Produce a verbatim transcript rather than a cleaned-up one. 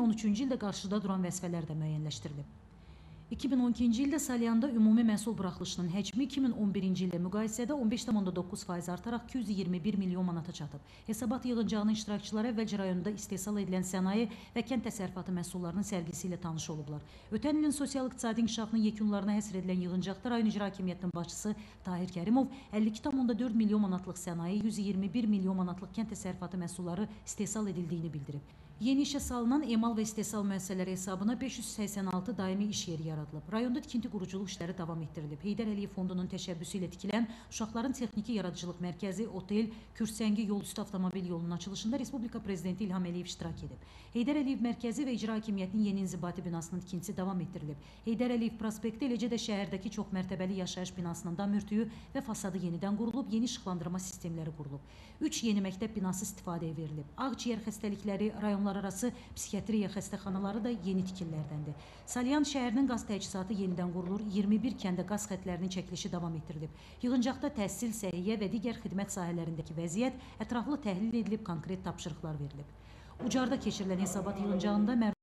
min on üçüncü ildə qarşıda duran vəzifələr də müəyyənləşdirilib. iki min on ikinci ildə Salyanda ümumi məhsul buraxılışının həcmi iki min on birinci illə müqayisədə on beş tam onda doqquz faiz artaraq iki yüz iyirmi bir milyon manata çatıb. Hesabat yığıncağının iştirakçıları əvvəlcə rayonda istehsal edilən sənaye və kənd təsərrüfatı məhsullarının sərgisi ilə tanış olublar. Ötən ilin sosial-iqtisadi inkişafının yekunlarına həsr edilən yığıncaqda rayon icra hakimiyyətinin başçısı Tahir Kərimov əlli iki tam onda dörd milyon manatlıq sənaye, yüz iyirmi bir milyon manatlıq kənd təsərrüfatı məhsulları istehsal edildiyini bildirib. Yeni işə salınan emal və istehsal müəssisələri hesabına beş yüz səksən altı daimi iş yeri yaradılıb. Rayonda tikinti quruculuq işləri davam etdirilib. Heydər Əliyev Fondunun təşəbbüsü ilə tikilən Uşaqların Texniki Yaradıcılıq Mərkəzi, otel, Kürsəngi yol üstü avtomobil yolunun açılışında Respublika Prezidenti İlham Əliyev iştirak edib. Heydər Əliyev Mərkəzi və İcra Hakimiyyətinin yeni inzibati binasının tikintisi davam etdirilib. Heydər Əliyev prospekti, eləcə də şəhərdəki çox mərtəbəli yaşayış binasının dam örtüyü və fasadı yenidən qurulub, yeni işıqlandırma sistemləri qurulub. üç yeni məktəb binası istifadəyə verilib. Ağciyər xəstəlikləri, rayonlararası psixiatriya xəstəxanaları da yeni tikililərdəndir. Salyan şəhərinin qaz təchizatı yenidən qurulur, iyirmi bir kəndə qaz xətlərinin çəkilişi davam etdirilib. Yığıncaqda təhsil, səhiyyə və digər xidmət sahələrindəki vəziyyət ətraflı təhlil edilib, konkret tapşırıqlar verilib. Ucarda keçirilən hesabat yığıncağında